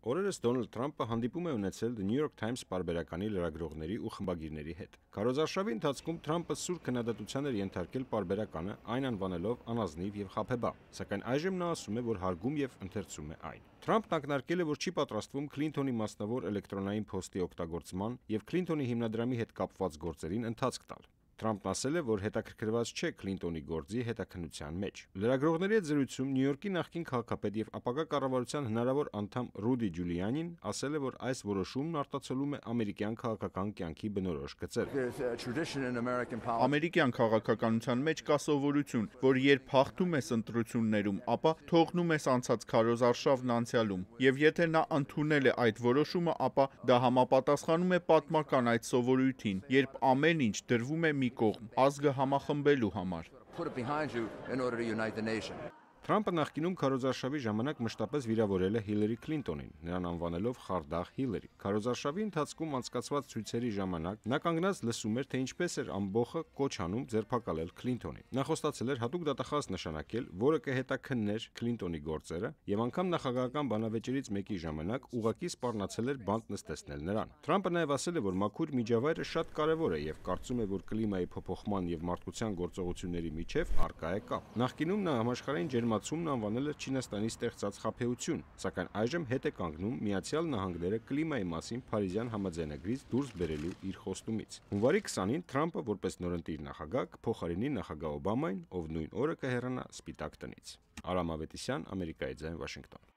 Օրերս Դոնալդ Թրամփը հանդիպում է ունեցել The New York Times պարբերականի լրագրողների ու խմբագիրների հետ։ Քարոզարշավի ընթացքում Թրամփը սուր քննադատության էր ենթարկել պարբերականը, այն անվանելով անազնիվ եւ խաբեբա, սակայն այժմ նա ասում է, որ հարգում եւ ընթերցում է այն։ Թրամփն ակնարկել է, որ չի պատրաստվում Քլինթոնի մասնավոր էլեկտրոնային փոստի օգտագործման եւ Քլինթոնի հիմնադրամի հետ կապված գործերին ընթացք տալ։ Թրամփն ասել է, որ հետաքրքրված չէ Քլինթոնի գործի հետաքննության մեջ։ Լրագրողների հետ զրույցում Նյու Յորքի նախկին քաղաքապետ եւ ապագա կառավարության հնարավոր անդամ Ռուդի Ջուլիանին ասել է, որ այս որոշումն արտացոլում է ամերիկյան քաղաքական կյանքի բնորոշ գծեր։ Ամերիկյան քաղաքականության մեջ կա սովորություն, որ երբ հաղթում ես ընտրություններում, ապա թողնում ես անցած քարոզարշավն անցյալում, եւ եթե նա ընդունել է այդ որոշումը, ապա դա համապատասխանում է պատմական այդ սովորույթին, երբ ամեն ինչ դրվում է մի կողմ, ազգը համախմբելու համար։ Թրամփը նախկինում քարոզարշավի ժամանակ մշտապես վիրավորել է Հիլարի Քլինտոնին, նրան անվանելով խարդախ Հիլարի։ Քարոզարշավի ընթացքում անցկացված ցույցերի ժամանակ նա կանգնած լսում էր, թե ինչպես էր ամբողը կոչ անում ձերբակալել Քլինտոնին։ Նա խոստացել էր հատուկ դատախազ նշանակել, որը կհետաքններ Քլինտոնի գործերը, եւ անգամ նախագահական բանավեճերից մեկի ժամանակ ուղղակի սպառնացել էր բանտ նստեցնել նրան։ Թրամփը նաեւ ասել է, որ մաքուր միջավայրը շատ կարեւոր է եւ կարծում է, որ կլիմայի փոփոխման եւ մարդկության գործողությունների միջև առկա է կապ։ Նախկինում նա համաշխարհային ջերմացումն անվանել է Չինաստանի ստեղծած խաբեություն, սակայն այժմ հետ է կանգնում Միացյալ Նահանգները կլիմայի մասին Փարիզյան համաձայնագրից դուրս բերելու իր խոստումից։ Հունվարի 20-ին Թրամփը որպես նորընտիր նախագահ կփոխարինի նախագահ Օբամային, ով նույն օրը կհեռանա Սպիտակ տնից։ Արամ Ավետիսյան, Ամերիկայի ձայն, Վաշինգտոն։